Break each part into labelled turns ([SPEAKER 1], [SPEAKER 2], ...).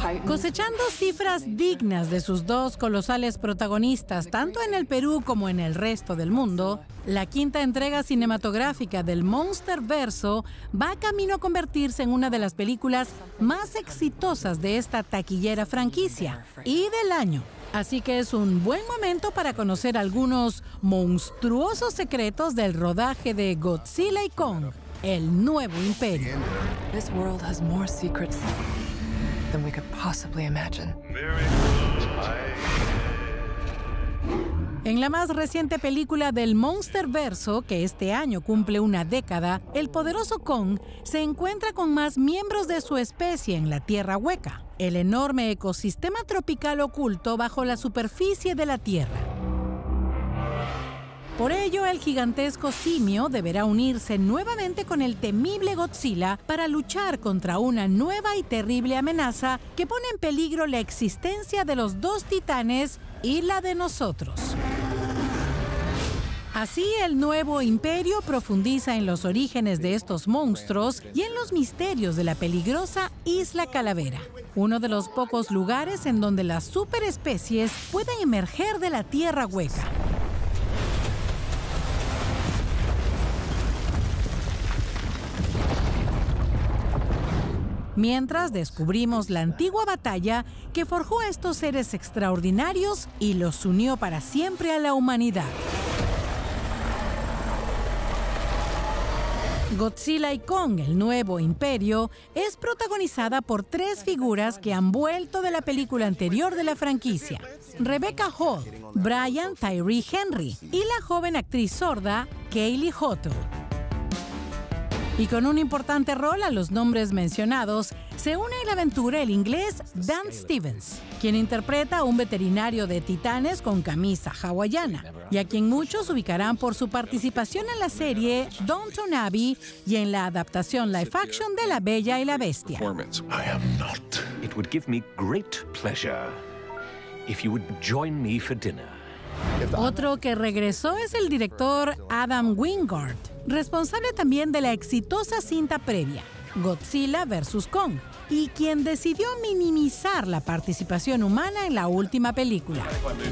[SPEAKER 1] Cosechando cifras dignas de sus dos colosales protagonistas, tanto en el Perú como en el resto del mundo, la quinta entrega cinematográfica del Monsterverso va camino a convertirse en una de las películas más exitosas de esta taquillera franquicia y del año. Así que es un buen momento para conocer algunos monstruosos secretos del rodaje de Godzilla y Kong, el nuevo imperio.
[SPEAKER 2] This world has more secrets than we could possibly imagine.
[SPEAKER 1] En la más reciente película del Monsterverso, que este año cumple una década, el poderoso Kong se encuentra con más miembros de su especie en la Tierra Hueca, el enorme ecosistema tropical oculto bajo la superficie de la Tierra. Por ello, el gigantesco simio deberá unirse nuevamente con el temible Godzilla para luchar contra una nueva y terrible amenaza que pone en peligro la existencia de los dos titanes y la de nosotros. Así, el nuevo imperio profundiza en los orígenes de estos monstruos y en los misterios de la peligrosa Isla Calavera, uno de los pocos lugares en donde las superespecies pueden emerger de la Tierra Hueca. Mientras descubrimos la antigua batalla que forjó a estos seres extraordinarios y los unió para siempre a la humanidad. Godzilla y Kong, el nuevo imperio, es protagonizada por tres figuras que han vuelto de la película anterior de la franquicia: Rebecca Hall, Brian Tyree Henry y la joven actriz sorda Kaylee Hotto. Y con un importante rol a los nombres mencionados, se une en la aventura el inglés Dan Stevens, quien interpreta a un veterinario de titanes con camisa hawaiana, y a quien muchos ubicarán por su participación en la serie Downton Abbey y en la adaptación live action de La Bella y la Bestia.
[SPEAKER 3] I am not. It would give me great pleasure if you would join me for dinner.
[SPEAKER 1] Otro que regresó es el director Adam Wingard, responsable también de la exitosa cinta previa, Godzilla vs. Kong, y quien decidió minimizar la participación humana en la última película.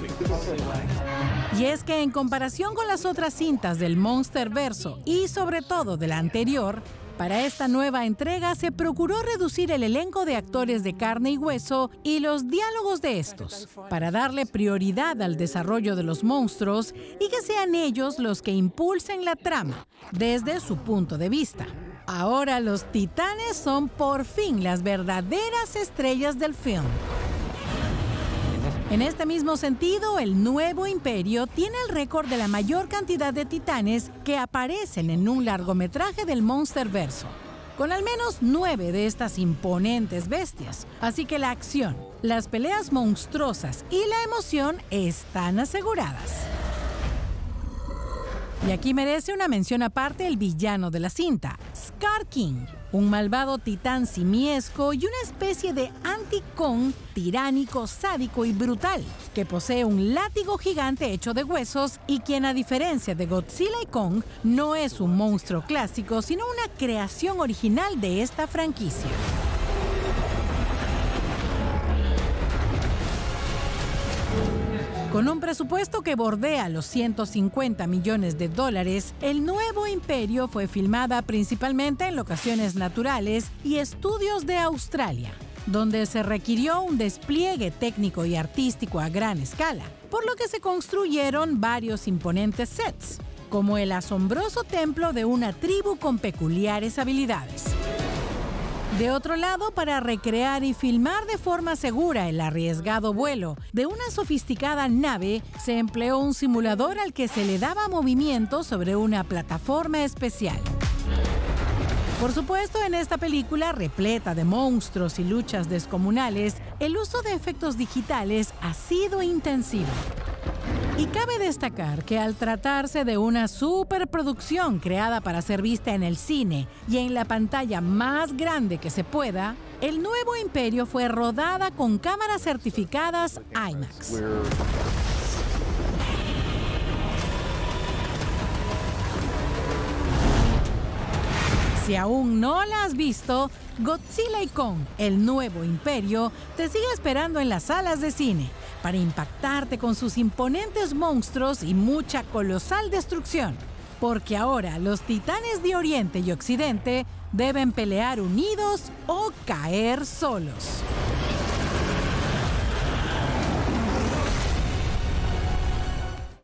[SPEAKER 1] Y es que en comparación con las otras cintas del Monsterverso y sobre todo de la anterior, para esta nueva entrega se procuró reducir el elenco de actores de carne y hueso y los diálogos de estos, para darle prioridad al desarrollo de los monstruos y que sean ellos los que impulsen la trama, desde su punto de vista. Ahora los titanes son por fin las verdaderas estrellas del film. En este mismo sentido, el nuevo imperio tiene el récord de la mayor cantidad de titanes que aparecen en un largometraje del Monsterverso, con al menos 9 de estas imponentes bestias. Así que la acción, las peleas monstruosas y la emoción están aseguradas. Y aquí merece una mención aparte el villano de la cinta, Scar King, un malvado titán simiesco y una especie de anti-Kong tiránico, sádico y brutal, que posee un látigo gigante hecho de huesos y quien, a diferencia de Godzilla y Kong, no es un monstruo clásico, sino una creación original de esta franquicia. Con un presupuesto que bordea los $150 millones, el nuevo imperio fue filmada principalmente en locaciones naturales y estudios de Australia, donde se requirió un despliegue técnico y artístico a gran escala, por lo que se construyeron varios imponentes sets, como el asombroso templo de una tribu con peculiares habilidades. De otro lado, para recrear y filmar de forma segura el arriesgado vuelo de una sofisticada nave, se empleó un simulador al que se le daba movimiento sobre una plataforma especial. Por supuesto, en esta película repleta de monstruos y luchas descomunales, el uso de efectos digitales ha sido intensivo. Y cabe destacar que al tratarse de una superproducción creada para ser vista en el cine y en la pantalla más grande que se pueda, el nuevo imperio fue rodada con cámaras certificadas IMAX. Si aún no la has visto, Godzilla y Kong, el nuevo imperio, te sigue esperando en las salas de cine para impactarte con sus imponentes monstruos y mucha colosal destrucción. Porque ahora los titanes de Oriente y Occidente deben pelear unidos o caer solos.